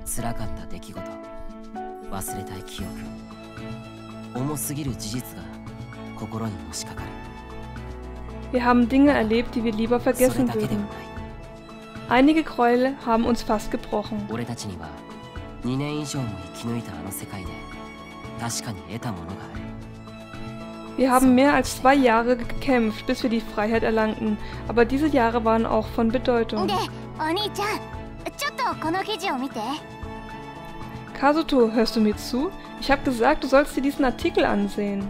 辛かった出来事、忘れたい記憶、重すぎる事実が心にのしかかる。 Wir haben Dinge erlebt, die wir lieber vergessen würden. Einige Gräuel haben uns fast gebrochen. 俺たちには2年以上も生き抜いたあの世界で確かに得たものがある。 Wir haben mehr als 2 Jahre gekämpft, bis wir die Freiheit erlangten. Aber diese Jahre waren auch von Bedeutung. Kazuto, hörst du mir zu? Ich habe gesagt, du sollst dir diesen Artikel ansehen.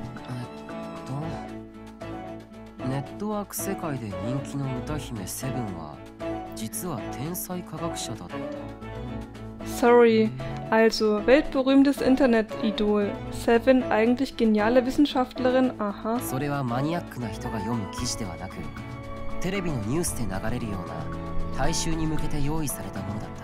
ネットワーク世界で人気の歌姫セブンは実は天才科学者だった。 Sorry, also weltberühmtes Internet-Idol. Seven, eigentlich geniale Wissenschaftlerin, aha. それはマニアックな人が読む記事ではなく、テレビのニュースで流れるような大衆に向けて用意されたものだった。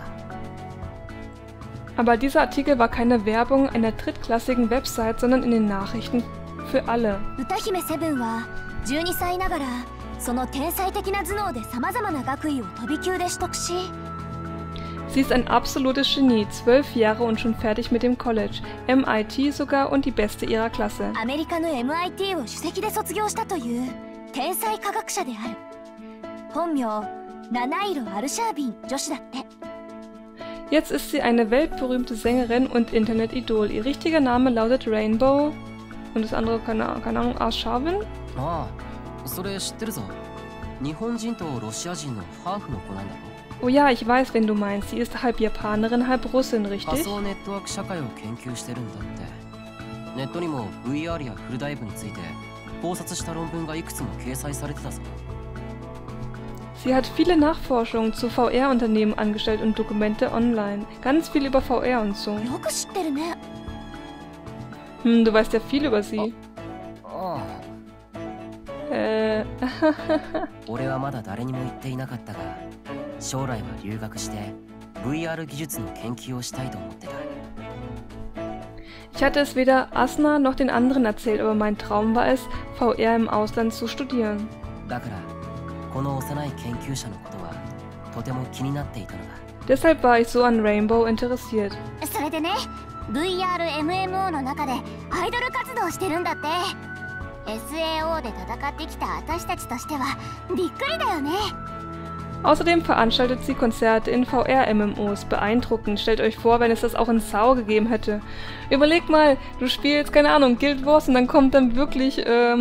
Aber dieser Artikel war keine Werbung einer drittklassigen Website, sondern in den Nachrichten für alle. 歌姫セブンは12歳ながらその天才的な頭脳でさまざまな学位を飛び級で取得し。 Sie ist ein absolutes Genie, 12 Jahre und schon fertig mit dem College, MIT sogar und die Beste ihrer Klasse. アメリカの MIT を首席で卒業したという天才科学者である。本名七色アルシャービン女子だって。 Jetzt ist sie eine weltberühmte Sängerin und Internet-Idol. Ihr richtiger Name lautet Rainbow und das andere keine Ahnung, Arshavin? ああ、それ知ってるぞ。日本人とロシア人のハーフの子なんだろ。 Oh ja, ich weiß, wen du meinst. Sie ist halb Japanerin, halb Russin, richtig? 仮想ネットワーク社会を研究してるんだって。ネットにも VR やフルダイブについて考察した論文がいくつも掲載されてたぞ。 Sie hat viele Nachforschungen zu VR-Unternehmen angestellt und Dokumente online. Ganz viel über VR und so. よく知ってるね。 Du weißt ja viel über sie. ああ。俺はまだ誰にも言っていなかったが、将来は留学して VR 技術の研究をしたいと思ってた。 Ich hatte es weder Asna noch den anderen erzählt, aber mein Traum war es, VR im Ausland zu studieren. だからこの幼い研究者のことはとても気になっていたのだ。 Deshalb war ich so an Rainbow interessiert. それでね、VR-MMO の中でアイドル活動してるんだって。 SAO で戦ってきた私たちとしてはびっくりだよね。 Außerdem veranstaltet sie Konzerte in VR-MMOs. Beeindruckend. Stellt euch vor, wenn es das auch in SAO gegeben hätte. Überleg mal, du spielst, keine Ahnung, Guild Wars und dann kommt dann wirklich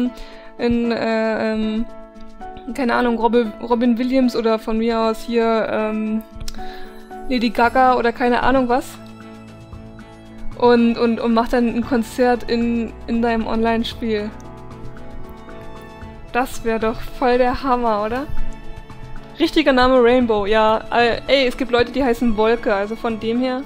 keine Ahnung, Robin Williams oder von mir aus hier Lady Gaga oder keine Ahnung was. Und macht dann ein Konzert in deinem Online-Spiel. Das wäre doch voll der Hammer, oder? Richtiger Name Rainbow, ja. Ey, es gibt Leute, die heißen Wolke, also von dem her.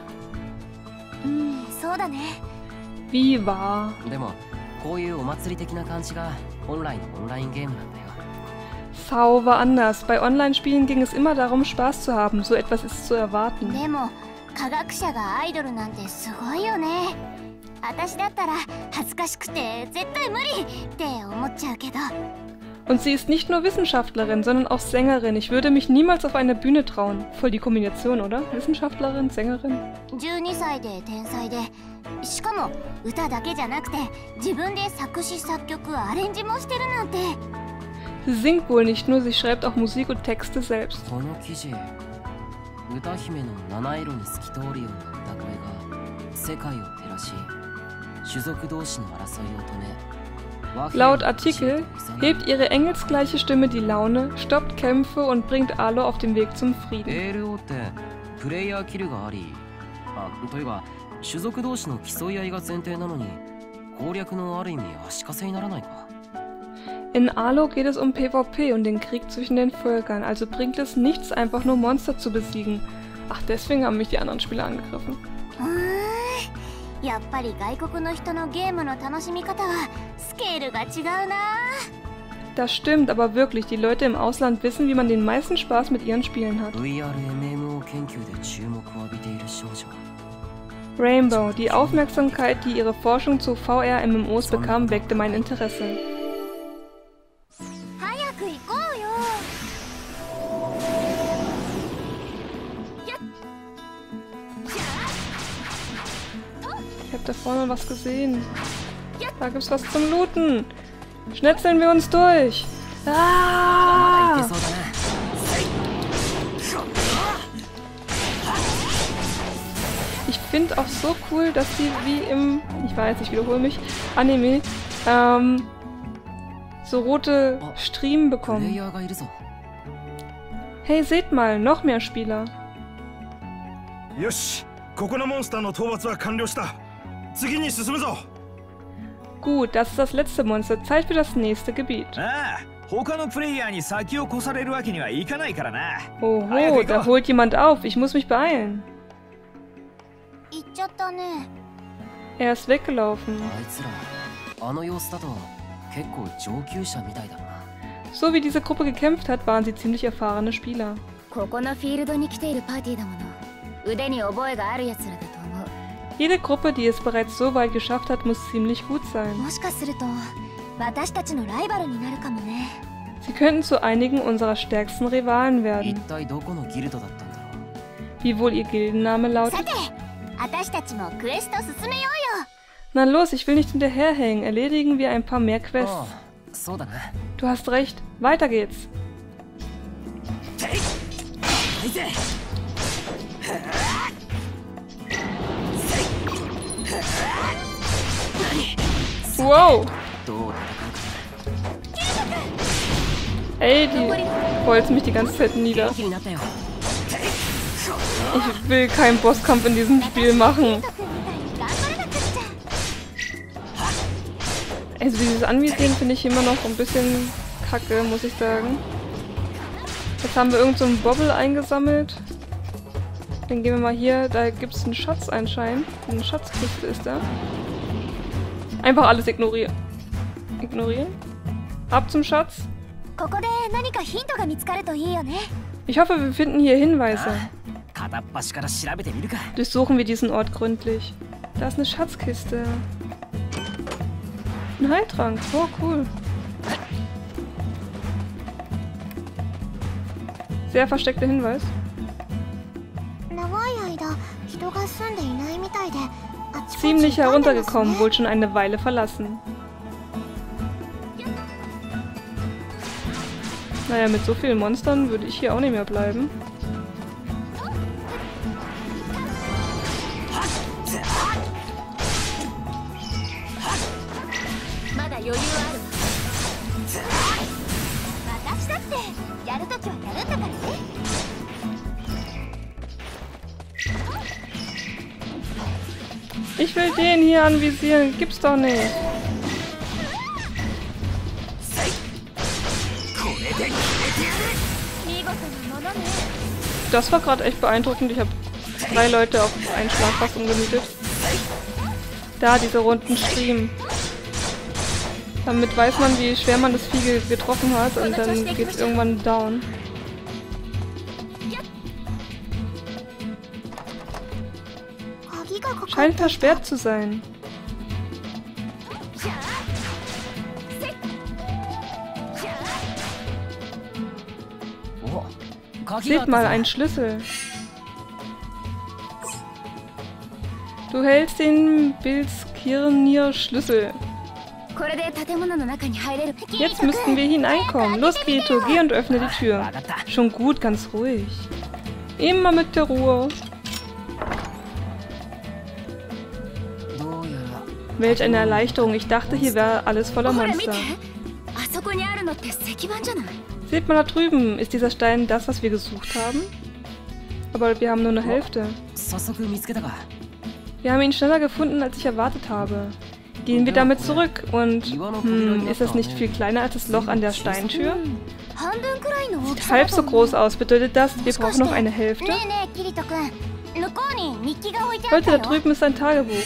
Wie wahr. でもこういうお祭り的な感じが本来のオンラインゲームなんだよ。 SAO war anders. Bei Online-Spielen ging es immer darum, Spaß zu haben. So etwas ist zu erwarten. でも科学者がアイドルなんてすごいよね。私だったら恥ずかしくて絶対無理って思っちゃうけど。 Und sie ist nicht nur Wissenschaftlerin, sondern auch Sängerin. Ich würde mich niemals auf eine Bühne trauen. Voll die Kombination, oder? Wissenschaftlerin, Sängerin. 12歳で天才で、しかも歌だけじゃなくて自分で作詞作曲アレンジもしてるなんて。 Sie singt wohl nicht nur, sie schreibt auch Musik und Texte selbst. この記事、歌姫の七色に透き通るような歌声が世界を照らし、種族同士の争いを止め。 Laut Artikel hebt ihre engelsgleiche Stimme die Laune, stoppt Kämpfe und bringt Alo auf dem Weg zum Frieden. ALO ってプレイヤーキルがあり、というか種族同士の競い合いが前提なのに攻略のある意味足かせにならないか。 In Alo geht es um PvP und den Krieg zwischen den Völkern, also bringt es nichts, einfach nur Monster zu besiegen. Ach, deswegen haben mich die anderen Spieler angegriffen. やっぱり外国の人のゲームの楽しみ方はスケールが違うな。 Das stimmt, aber wirklich, die Leute im Ausland wissen, wie man den meisten Spaß mit ihren Spielen hat. VR-MMO 研究で注目を浴びている少女。 Rainbow, die Aufmerksamkeit, die ihre Forschung zu VR-MMOs bekam, weckte mein Interesse. 早く行こうよ。 やっ da vorne was gesehen. Da gibt's was zum Looten. Schnetzeln wir uns durch. Ah! Ich finde auch so cool, dass die wie im, ich weiß, ich wiederhole mich, Anime, so rote Striemen bekommen. Hey, seht mal, noch mehr Spieler. Gut, das ist das letzte Monster. Zeit für das nächste Gebiet. Oho, da holt jemand auf. Ich muss mich beeilen. Er ist weggelaufen. So wie diese Gruppe gekämpft hat, waren sie ziemlich erfahrene Spieler. Jede Gruppe, die es bereits so weit geschafft hat, muss ziemlich gut sein. Sie könnten zu einigen unserer stärksten Rivalen werden. Wie wohl ihr Gildenname lautet? Na los, ich will nicht hinterherhängen. Erledigen wir ein paar mehr Quests. Du hast recht. Weiter geht's. Wow! Ey, die bolzen mich die ganze Zeit nieder. Ich will keinen Bosskampf in diesem Spiel machen. Also dieses Anvisieren finde ich immer noch ein bisschen kacke, muss ich sagen. Jetzt haben wir irgend so einen Bobble eingesammelt. Dann gehen wir mal hier, da gibt es einen Schatz anscheinend. Eine Schatzkiste ist da. Einfach alles ignorieren. Ignorieren. Ab zum Schatz. Ich hoffe, wir finden hier Hinweise. Durchsuchen wir diesen Ort gründlich. Da ist eine Schatzkiste. Ein Heiltrank. Oh, cool. Sehr versteckter Hinweis. Ziemlich heruntergekommen, wohl schon eine Weile verlassen. Naja, mit so vielen Monstern würde ich hier auch nicht mehr bleiben. Ich will den hier anvisieren. Gibt's doch nicht. Das war gerade echt beeindruckend. Ich habe 3 Leute auf einen Schlag fast umgenietet. Da, diese runden Striemen. Damit weiß man, wie schwer man das Vieh getroffen hat und dann geht's irgendwann down. Scheint versperrt zu sein. Seht mal, ein Schlüssel. Du hältst den Bilskirnir-Schlüssel. Jetzt müssten wir hineinkommen. Los, Kirito, geh und öffne die Tür. Schon gut, ganz ruhig. Immer mit der Ruhe. Welch eine Erleichterung. Ich dachte, hier wäre alles voller Monster. Seht mal da drüben. Ist dieser Stein das, was wir gesucht haben? Aber wir haben nur eine Hälfte. Wir haben ihn schneller gefunden, als ich erwartet habe. Gehen wir damit zurück und... ist das nicht viel kleiner als das Loch an der Steintür? Sieht halb so groß aus. Bedeutet das, wir brauchen noch eine Hälfte? Leute, da drüben ist ein Tagebuch.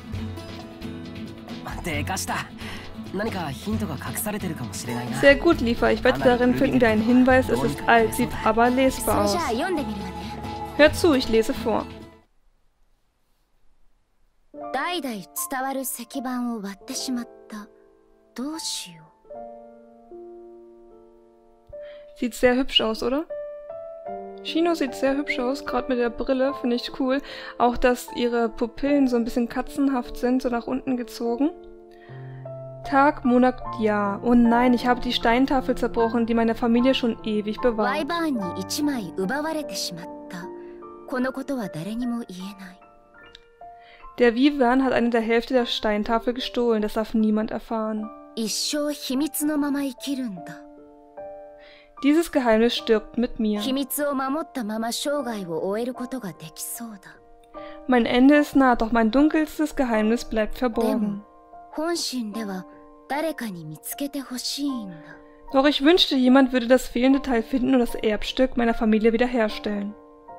Sehr gut, Liefer. Ich wette, darin finden wir einen Hinweis. Es ist alt, sieht aber lesbar aus. Hört zu, ich lese vor. Sieht sehr hübsch aus, oder? Shino sieht sehr hübsch aus, gerade mit der Brille, finde ich cool. Auch, dass ihre Pupillen so ein bisschen katzenhaft sind, so nach unten gezogen. Tag, Monat, Jahr. Oh nein, ich habe die Steintafel zerbrochen, die meine Familie schon ewig bewahrt. Der Vivan hat eine der Hälfte der Steintafel gestohlen, das darf niemand erfahren. Dieses Geheimnis stirbt mit mir. Mein Ende ist nah, doch mein dunkelstes Geheimnis bleibt verborgen. Doch ich wünschte, jemand würde das fehlende Teil finden und das Erbstück meiner Familie wiederherstellen.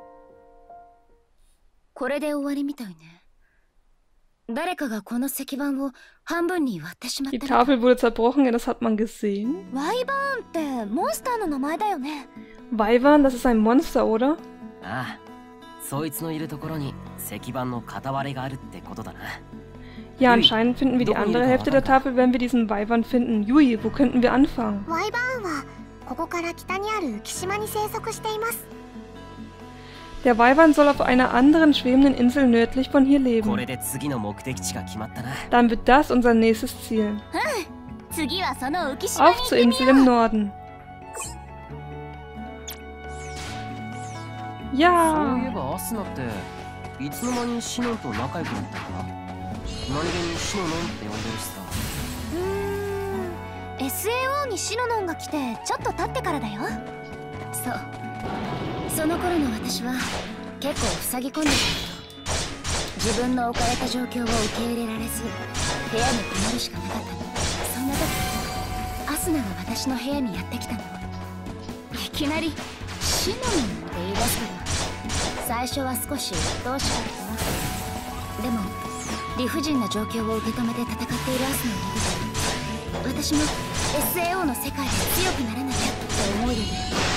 Die Tafel wurde zerbrochen, ja, das hat man gesehen. Wyvern, das ist ein Monster, oder? Ja, anscheinend finden wir die andere Hälfte der Tafel, wenn wir diesen Wyvern finden. Yui, wo könnten wir anfangen? Der Wyvern soll auf einer anderen schwebenden Insel nördlich von hier leben. Dann wird das unser nächstes Ziel. Auf zur Insel im Norden. Ja! SAO にシノノンが来てちょっと経ってからだよ。そう。その頃の私は結構塞ぎ込んでたけど、自分の置かれた状況を受け入れられず部屋にこもるしかなかったの。そんな時アスナが私の部屋にやってきたの。いきなりシノノンって言い出すけど、最初は少し鬱陶しかった。でも理不尽な状況を受け止めて戦っているアスナを見て、私も SAO の世界で強くならなきゃって思うよね。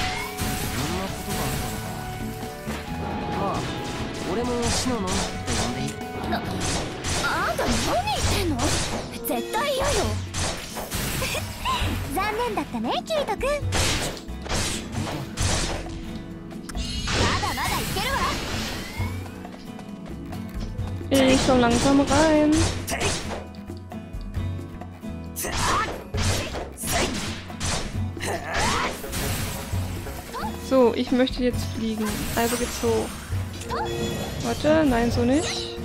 俺もシノノンって呼んでいい？ あんた何言ってんの？絶対嫌よ。残念だったね、キリト君。まだまだいけるわ。 Ich komm langsam rein. So, ich möchte jetzt fliegen. Also geht's hoch. Warte, nein, so nicht.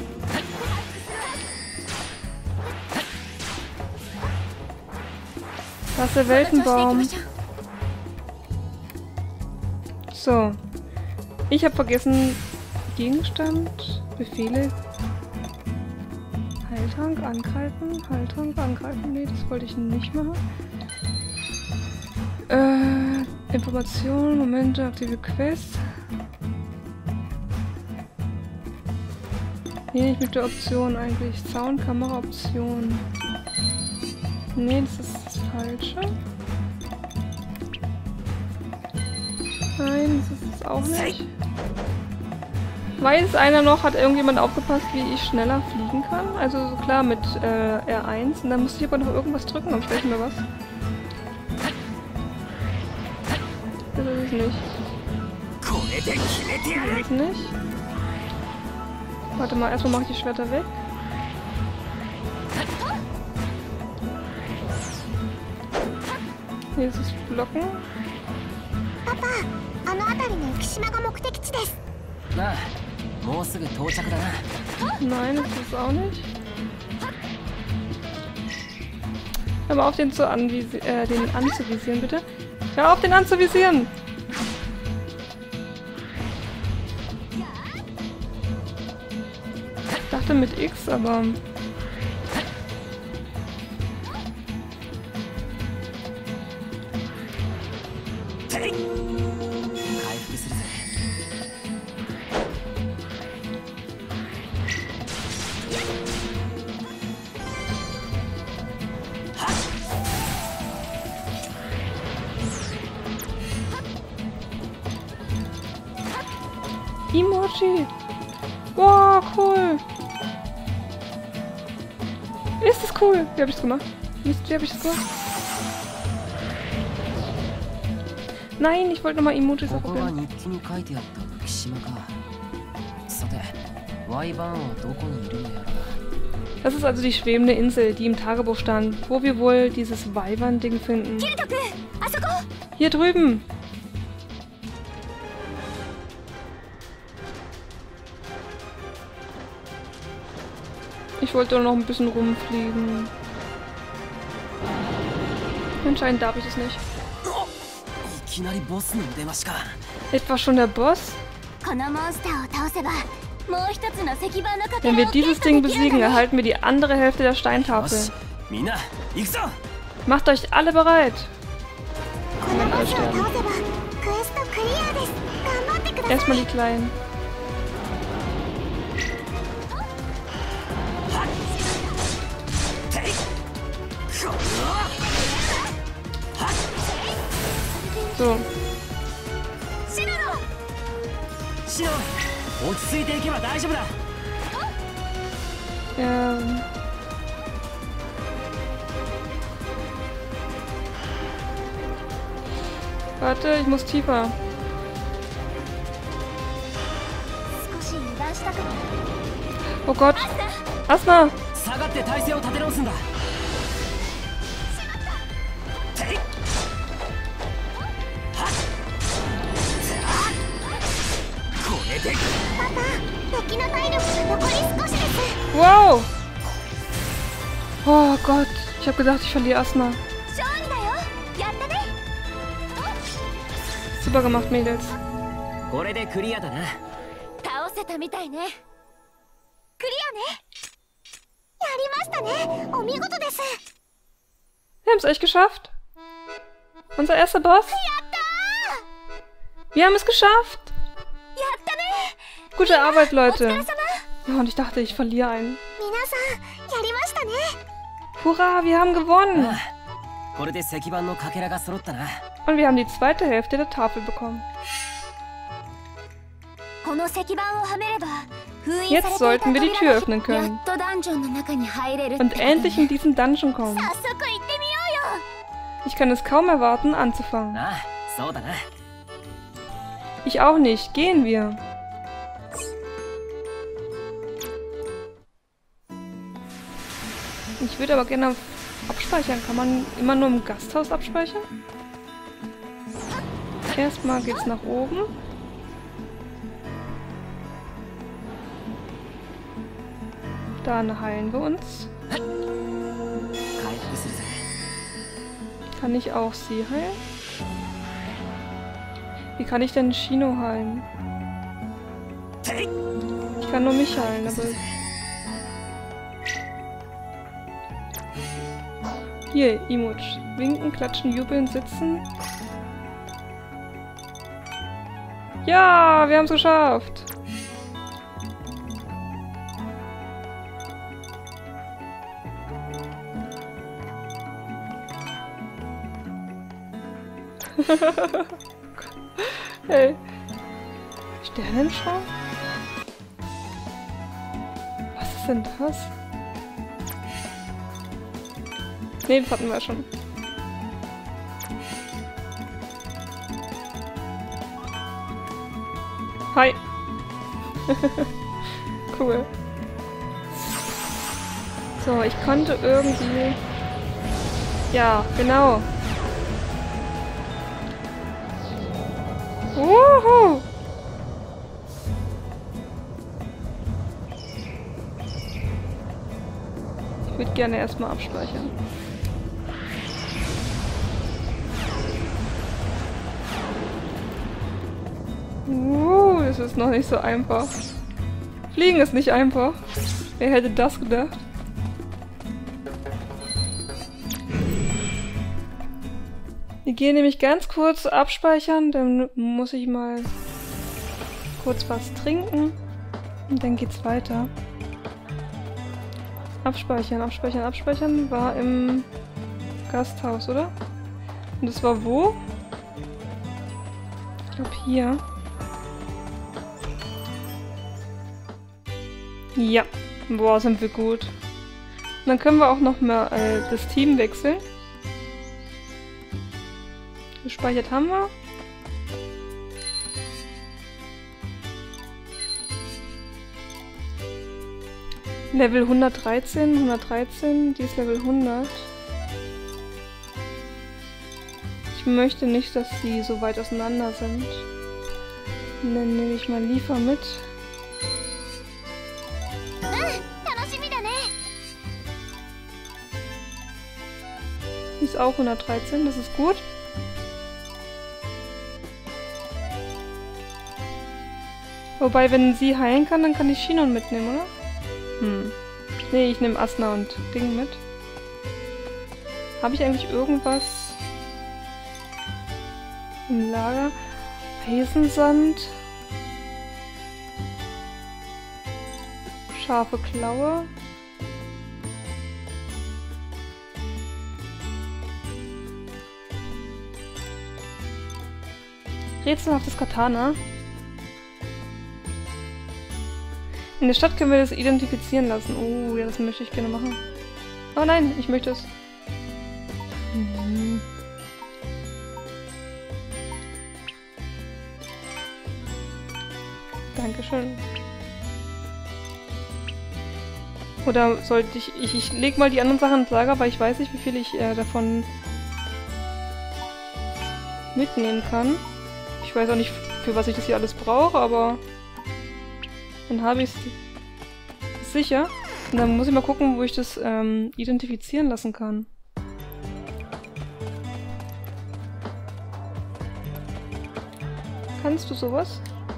Das ist der Weltenbaum. So. Ich habe vergessen, Gegenstand, Befehle. Heiltrank angreifen, Heiltrank angreifen. Nee, das wollte ich nicht machen. Informationen, Momente, aktive Quest. Nee, nicht mit der Option eigentlich. Sound, Kamera, Option. Nee, das ist das Falsche. Nein, das ist es auch nicht. Weiß einer noch, hat irgendjemand aufgepasst, wie ich schneller fliegen kann? Also so klar mit R1. Und dann musste ich aber noch irgendwas drücken, aber ich weiß nicht mehr was. Das ist es nicht. Das ist es nicht. Warte mal, erstmal mache ich die Schwerter weg. Hier ist das Blocken. Papa, nein, das ist es auch nicht. Hör mal auf, den anzuvisieren, bitte. Hör auf, den anzuvisieren! Ich dachte mit X, aber... Emoji! Wow, cool! Ist das cool? Wie hab ich's gemacht? Wie hab ich's gemacht? Nein, ich wollte nochmal Emojis ここが ausprobieren. 日記に書いてあった浮島か。さて、ワイバーンはどこにいるのやら。 Das ist also die schwebende Insel, die im Tagebuch stand, wo wir wohl dieses Weibern-Ding finden. キルト君、あそこ。 Hier drüben! Ich wollte noch ein bisschen rumfliegen. Anscheinend darf ich es nicht. いきなりボスの出ましか。 Etwa schon der Boss? このモンスターを倒せば、もう一つの石板のかけ Wenn ら wir をゲッ dieses トで Ding きるん besiegen, だね。 erhalten wir die andere Hälfte der よ Steintafel. し、みんな行くぞ。 Macht euch alle bereit! このボスを倒せば、クエストクリアです。頑張ってください。 Erstmal die Kleinen. So. シナノ。 シノン、落ち着いていけば大丈夫だ。 Warte, ich muss tiefer. 少し油断したかも。 Oh Gott. Asna! 下がって体勢を立て直すんだ。ていっはっこれでパパ、敵の体力が残り少しです。 Wow! Oh Gott. Ich habe gedacht, ich verliere Asna. 勝利だよ。やったね。 Super gemacht, Mädels. これでクリアだな。 倒せたみたいね。クリアね。やりましたね。お見事です。 Wir haben es echt geschafft. Unser erster Boss. やったー。 Wir haben es geschafft. やったね。 Gute Arbeit, お疲 Leute. れ様。 Ja, und ich dachte, ich verliere einen. 皆さん、やりましたね。 Hurra, wir haben gewonnen. ああ、これで石板のかけらが揃ったな。 Und wir haben die zweite Hälfte der Tafel bekommen. この石板をはめれば、封印 Jetzt されていた sollten wir die 扉 Tür が öffnen や können. っとダンジョンの中に入れるって Und ことね。 endlich in diesen Dungeon kommen. 早速行ってみようよ。 Ich kann es kaum erwarten, anzufangen. ああ、そうだな。 Ich auch nicht. Gehen wir. Ich würde aber gerne abspeichern. Kann man immer nur im Gasthaus abspeichern? Erstmal geht's nach oben. Dann heilen wir uns. 回復するぜ。 Kann ich auch sie heilen? Wie kann ich denn Shino heilen? ていっ Ich kann nur mich heilen, aber... Hier, Emoji. Winken, klatschen, jubeln, sitzen. Ja, wir haben es geschafft. Hey. Sternenschau? Was ist denn das? Nee, das hatten wir schon. Hi. Cool. So, ich konnte irgendwie... Ja, genau. Wuhu! Ich würde gerne erstmal abspeichern. Es ist noch nicht so einfach. Fliegen ist nicht einfach. Wer hätte das gedacht? Wir gehen nämlich ganz kurz abspeichern, dann muss ich mal kurz was trinken und dann geht's weiter. Abspeichern, abspeichern, abspeichern war im Gasthaus, oder? Und das war wo? Ich glaube hier. Ja, boah, sind wir gut. Und dann können wir auch noch mal das Team wechseln. Gespeichert haben wir. Level 113, 113, die ist Level 100. Ich möchte nicht, dass sie so weit auseinander sind. Dann nehme ich mal Liefer mit. Die ist auch 113, das ist gut. Wobei, wenn sie heilen kann, dann kann ich Shinon mitnehmen, oder? Nee, ich nehme Asna und Ding mit. Habe ich eigentlich irgendwas im Lager? Eisensand. Scharfe Klaue. Rätselhaftes Katana. In der Stadt können wir das identifizieren lassen. Oh, ja, das möchte ich gerne machen. Oh nein, ich möchte es. Dankeschön. Oder sollte ich... Ich leg mal die anderen Sachen ins Lager, weil ich weiß nicht, wie viel ich davon mitnehmen kann. Ich weiß auch nicht, für was ich das hier alles brauche, aber... Dann habe ich es sicher. Und dann muss ich mal gucken, wo ich das identifizieren lassen kann. Kannst du sowas?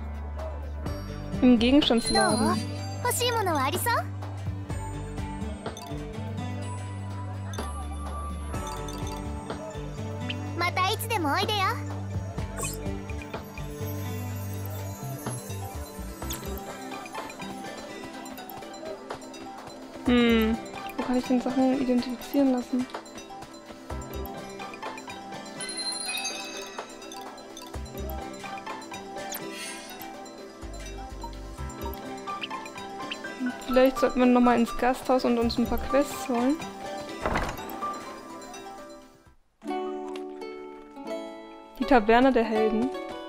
Im Gegenstandsladen. Wo kann ich denn Sachen identifizieren lassen? Vielleicht sollten wir nochmal ins Gasthaus und uns ein paar Quests holen. Die Taverne der Helden.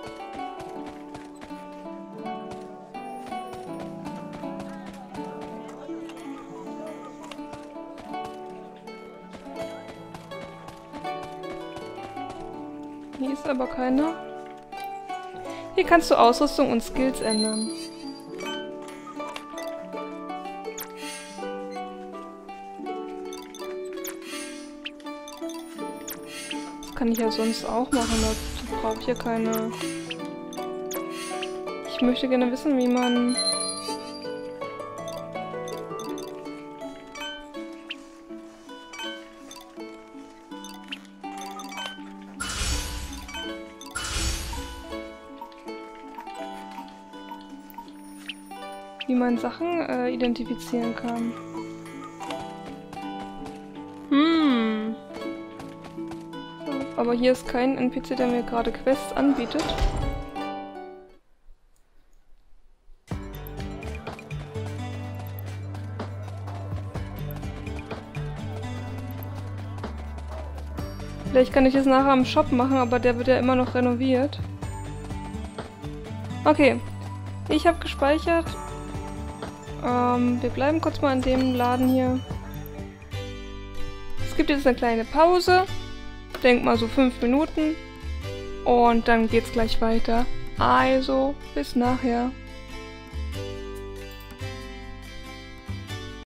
Hier ist aber keiner. Hier kannst du Ausrüstung und Skills ändern. Das kann ich ja sonst auch machen, dazu brauche ich ja keine... Ich möchte gerne wissen, wie man... Sachen identifizieren kann. Aber hier ist kein NPC, der mir gerade Quests anbietet. Vielleicht kann ich es nachher im Shop machen, aber der wird ja immer noch renoviert. Okay, ich habe gespeichert. Wir bleiben kurz mal in dem Laden hier. Es gibt jetzt eine kleine Pause. Denk mal so 5 Minuten. Und dann geht's gleich weiter. Also, bis nachher.